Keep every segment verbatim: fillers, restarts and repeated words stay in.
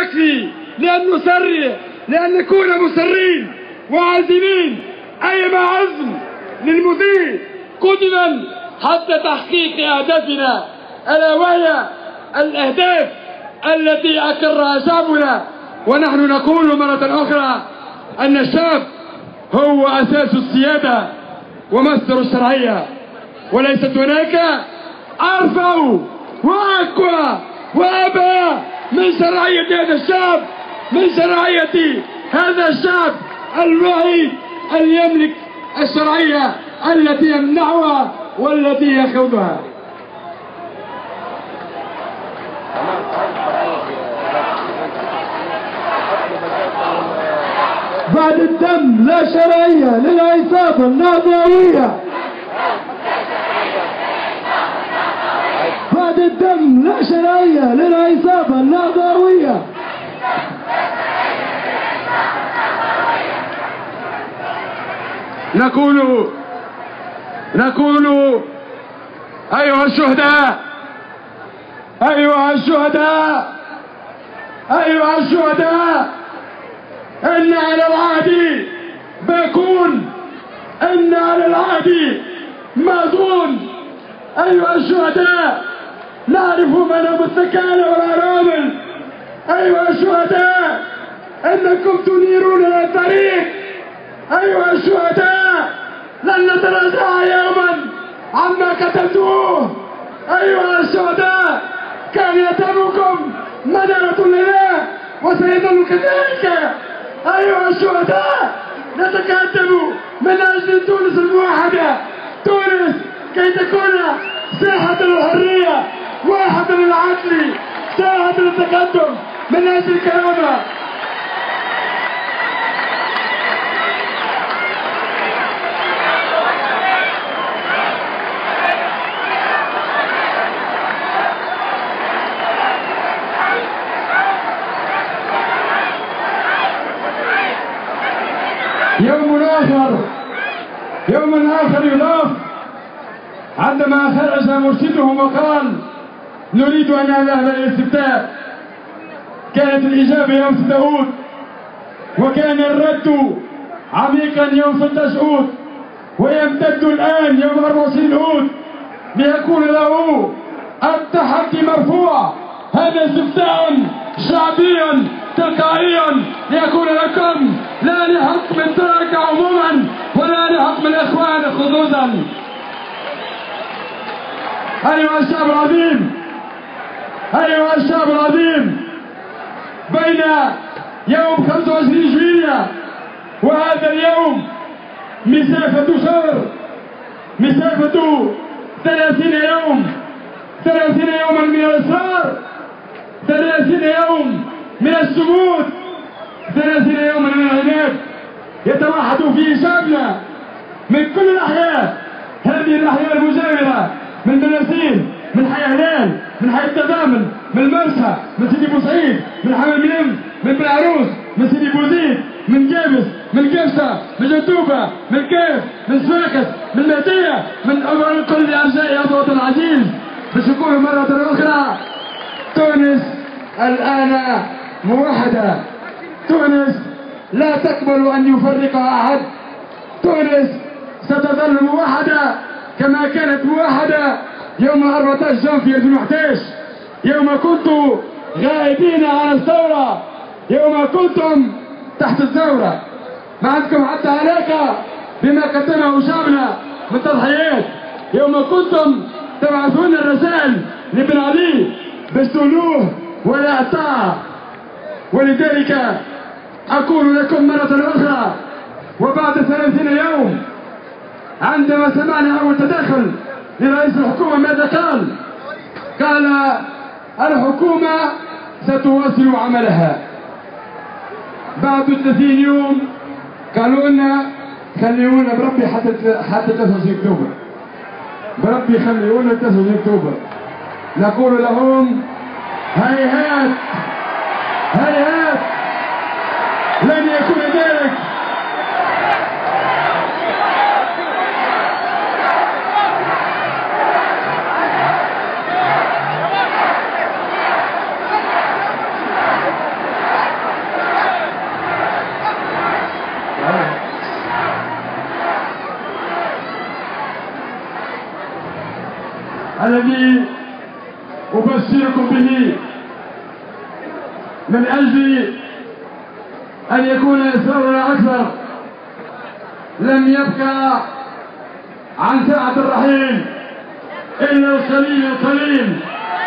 يكفي لأن نسرع، لأن نكون مصرين وعازمين أيما عزم للمضي قدما حتى تحقيق أهدافنا، ألا وهي الأهداف التي أقرها شعبنا. ونحن نقول مرة أخرى أن الشعب هو أساس السيادة ومصدر الشرعية، وليست هناك أرفع وأقوى وأبهى من شرعية هذا الشعب، من شرعية هذا الشعب الوحيد اللي يملك الشرعية التي يمنعها والتي يأخذها. بعد الدم لا شرعية للعصابة النهضوية. بعد الدم لا شرعية للعصابة النهضوية. نقول نقول أيها الشهداء، أيها الشهداء، أيها الشهداء، إن على العهد بكون، إن على العهد ماضون. أيها الشهداء، نعرف من هم السكالى والأرامل. أيها الشهداء، إنكم تنيرون الطريق. أيها الشهداء، لن نتراجع يوما عما كتبتوه. أيها الشهداء، كان يتبعكم مدنة لله وسيظل كذلك. أيها الشهداء، نتكاتب من أجل تونس الموحدة، تونس كي تكون ساحة للحرية، واحدة للعدل، ساحة للتقدم من أجل الكرامة. يوم آخر، يوم آخر يضاف عندما خرج مرشدهم وقال نريد أن نذهب إلى الاستفتاء. كانت الإجابة يوم ستة أوت، وكان الرد عميقا يوم ستة عشر أوت، ويمتد الآن يوم أربعة وعشرين أوت ليكون له التحدي مرفوع. هذا استفتاء شعبيا تلقائيا ليكون لكم، لا لحكم الترك عموما ولا لحكم الإخوان خصوصا. أيها الشعب العظيم، أيها الشعب العظيم، بين يوم خمسة وعشرين جويلية وهذا اليوم مسافة شهر، مسافة ثلاثين يوم، ثلاثين يوما من الإصرار، ثلاثين يوم من الصمود، ثلاثين يوما من العناد يتوحد فيه شعبنا من كل الأحياء. هذه الأحياء المجاورة من بلاسين، من حي هلال، من حي التضامن، من المرسى، من سيدي بوسعيد، من حمل ملم، من بلعروس، من سيدي بوزيد، من جابس، من قبصة، من جنتوبة، من كيف، من سواكس، من مهدية، من كل أرجاء هذا الوطن العزيز. بشكوه مرة أخرى، تونس الآن موحدة، تونس لا تقبل أن يفرقها أحد، تونس ستظل موحدة كما كانت موحدة يوم أربعة عشر جانفي ألفين وأحد عشر، يوم كنتم غائبين عن الثورة، يوم كنتم تحت الثورة، ما عندكم حتى علاقة بما قدمه شعبنا من تضحيات، يوم كنتم تبعثون الرسائل لبن علي بالسلوه والإعطاء. ولذلك أقول لكم مرة أخرى، وبعد ثلاثين يوم عندما سمعنا أول تدخل لرئيس الحكومة ماذا قال؟ قال الحكومة ستواصل عملها. بعد ثلاثين يوم قالوا لنا خليونا بربي حتى حتى ثلاثة وعشرين أكتوبر، بربي خليونا ثلاثة وعشرين أكتوبر. نقول لهم هيهات هيهات، لن يكون ذلك. الذي أبشركم به من أجل أن يكون إصرارنا أكثر. لم يبقى عن ساعة الرحيل إلا القليل القليل.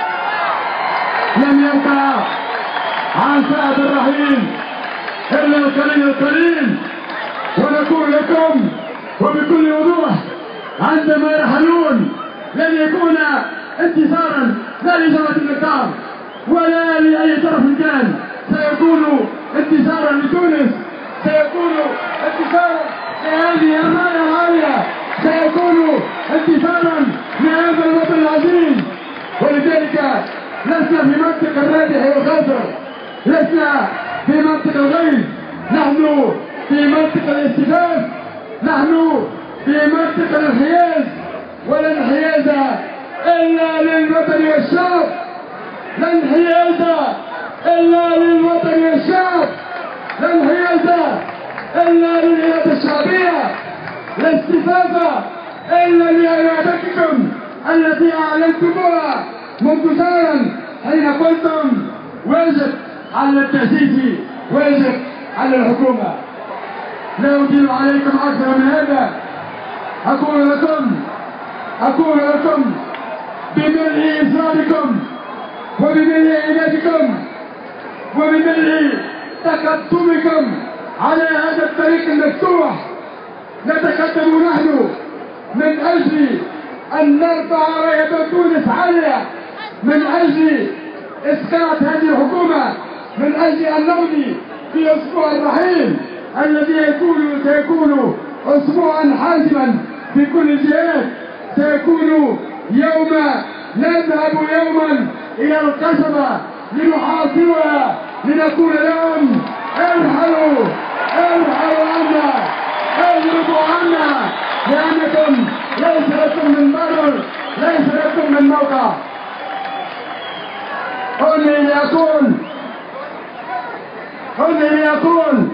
لم يبقى عن ساعة الرحيل إلا القليل القليل. ونقول لكم وبكل وضوح عندما يرحلون لن يكون انتصارا لا لجبهة النقاب ولا لأي طرف كان، سيكون انتصارا لتونس، سيكون انتصارا لهذه الراية العالية، سيكون انتصارا لهذا الوطن العظيم. ولذلك لسنا في منطقة الرابح والخاسر، لسنا في منطقة الغيظ، نحن في منطقة الاستفاف، نحن في منطقة الانحياز، ولا انحياز إلا للوطن والشعب، لا انحياز إلا للوطن والشعب، لا انحياز إلا للإرادة الشعبية، لا استفاف إلا لإرادتكم التي أعلنتموها منذ شهرا حين قلتم واجب على التأسيس، واجب على الحكومة. لا أطيل عليكم أكثر من هذا. أقول لكم أقول لكم بملء إصراركم وبملء عنادكم وبملء تقدمكم على هذا الطريق المفتوح نتقدم نحن من أجل أن نرفع راية تونس عالية، من أجل إسقاط هذه الحكومة، من أجل أن نمضي في أسبوع الرحيل الذي يكون سيكون أسبوعا حاسما في كل الجهات. سيكون يوم نذهب يوما إلى القصبة لنحاصرها، لنقول لهم ارحلوا ارحلوا عنا، اضربوا عنا، لأنكم ليس لكم من مرر، ليس لكم من موقع. هني ليقول هني ليقول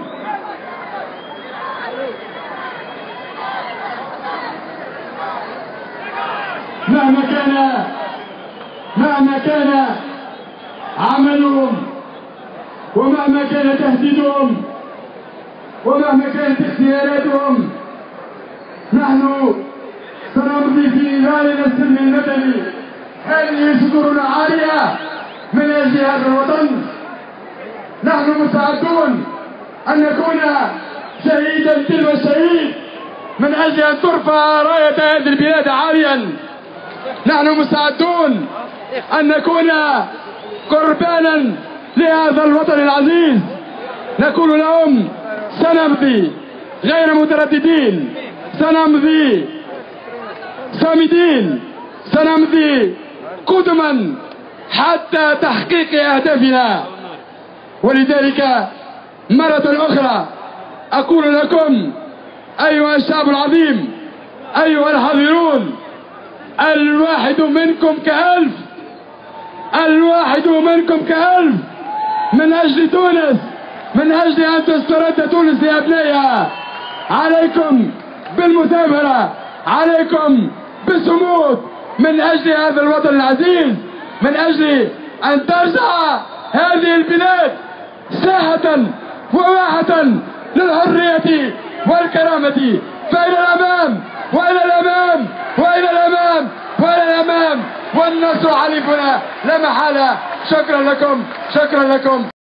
مهما كان مهما كان عملهم ومهما كان تهديدهم ومهما كانت اختياراتهم، نحن سنمضي في نهارنا السلم المدني. هذه صدورنا عالية من أجل هذا الوطن. نحن مستعدون أن نكون شهيدا تلو الشهيد من أجل أن ترفع راية هذه البلاد عاليا. نحن مستعدون أن نكون قربانا لهذا الوطن العزيز. نقول لهم سنمضي غير مترددين، سنمضي صامدين، سنمضي قدما حتى تحقيق أهدافنا. ولذلك مرة أخرى أقول لكم أيها الشعب العظيم، أيها الحاضرون، الواحد منكم كألف، الواحد منكم كألف، من أجل تونس، من أجل أن تسترد تونس لأبنائها. عليكم بالمثابرة، عليكم بالصمود من أجل هذا الوطن العزيز، من أجل أن ترجع هذه البلاد ساحة وواحة للحرية والكرامة. فإلى الأمام وإلى الأمام وإلى الأمام وإلى الأمام، والنصر حليفنا لا محالة. شكرا لكم، شكرا لكم.